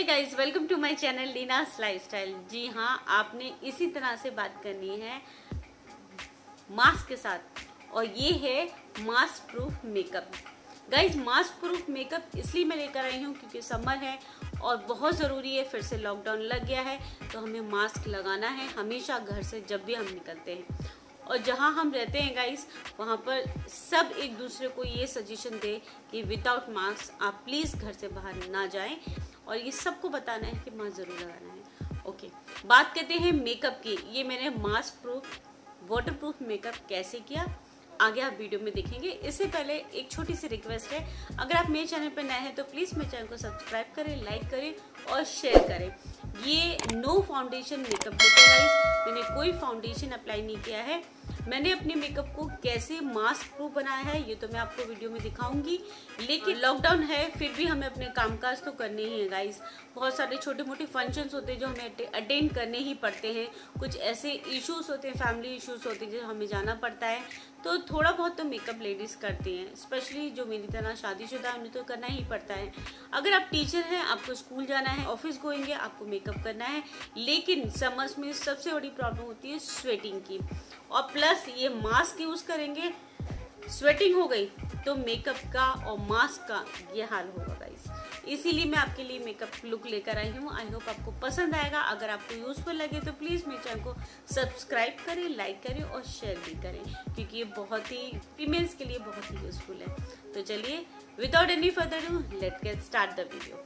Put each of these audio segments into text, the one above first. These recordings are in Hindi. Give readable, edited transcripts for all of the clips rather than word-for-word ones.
Guys, welcome to my channel Leena's lifestyle. जी हाँ, आपने इसी तरह से बात करनी है मास्क के साथ, और ये है mask proof makeup. Guys, mask proof makeup इसलिए मैं लेकर आई हूँ क्योंकि समर है और बहुत ज़रूरी है। फिर से लॉकडाउन लग गया है तो हमें मास्क लगाना है हमेशा घर से जब भी हम निकलते हैं। और जहाँ हम रहते हैं गाइस, वहाँ पर सब एक दूसरे को ये सजेशन दे कि विदाउट मास्क आप प्लीज़ घर से बाहर ना जाएं, और ये सबको बताना है कि मास्क ज़रूर लगाना है। ओके, बात करते हैं मेकअप की। ये मैंने mask proof water proof makeup कैसे किया, आगे आप वीडियो में देखेंगे। इससे पहले एक छोटी सी रिक्वेस्ट है, अगर आप मेरे चैनल पर नए हैं तो प्लीज़ मेरे चैनल को सब्सक्राइब करें, लाइक करें और शेयर करें। ये नो फाउंडेशन मेकअप है, मैंने कोई फाउंडेशन अप्लाई नहीं किया है। मैंने अपने मेकअप को कैसे मास्क प्रूफ बनाया है ये तो मैं आपको वीडियो में दिखाऊंगी। लेकिन लॉकडाउन है फिर भी हमें अपने कामकाज तो करने ही है गाइस। बहुत सारे छोटे मोटे फंक्शंस होते हैं जो हमें अटेंड करने ही पड़ते हैं। कुछ ऐसे इश्यूज होते हैं, फैमिली इश्यूज होते हैं जो हमें जाना पड़ता है। तो थोड़ा बहुत तो मेकअप लेडीज करती हैं, स्पेशली जो मेरी तरह शादीशुदा है उन्हें तो करना ही पड़ता है। अगर आप टीचर हैं, आपको स्कूल जाना है, ऑफिस गोइंग है, आपको मेकअप करना है। लेकिन समर्स में सबसे बड़ी प्रॉब्लम होती है स्वेटिंग की, और प्लस ये मास्क यूज करेंगे, स्वेटिंग हो गई तो मेकअप का और मास्क का ये हाल होगा गाइस। इसीलिए मैं आपके लिए मेकअप लुक लेकर आई हूँ। आई होप आपको पसंद आएगा। अगर आपको यूजफुल लगे तो प्लीज़ मेरे चैनल को सब्सक्राइब करें, लाइक करें और शेयर भी करें, क्योंकि ये बहुत ही फीमेल्स के लिए बहुत ही यूजफुल है। तो चलिए, without any further do, let's get start the video.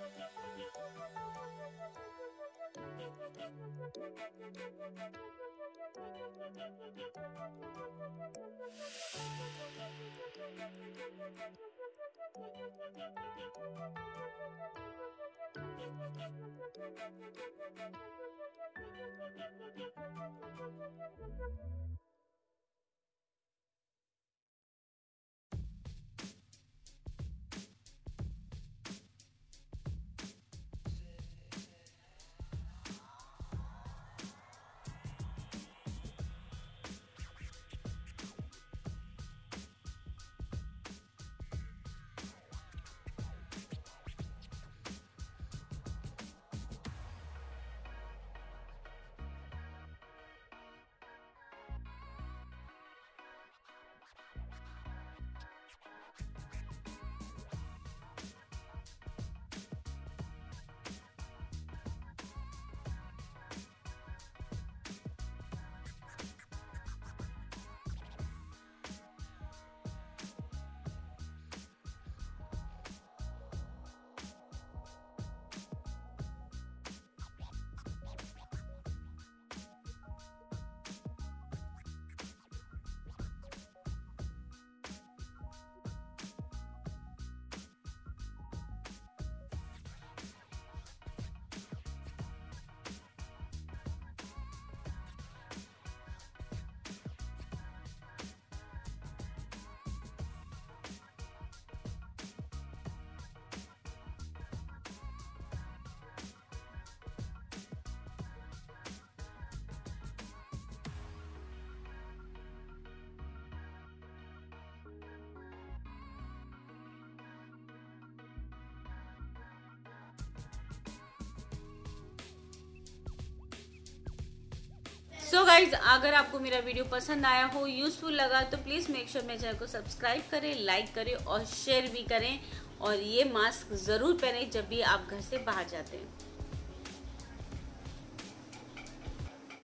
So guys, अगर आपको मेरा वीडियो पसंद आया हो, यूजफुल लगा, तो प्लीज मेक श्योर मेरे चैनल को सब्सक्राइब करें, लाइक करें और शेयर भी करें। और ये मास्क जरूर पहने जब भी आप घर से बाहर जाते हैं।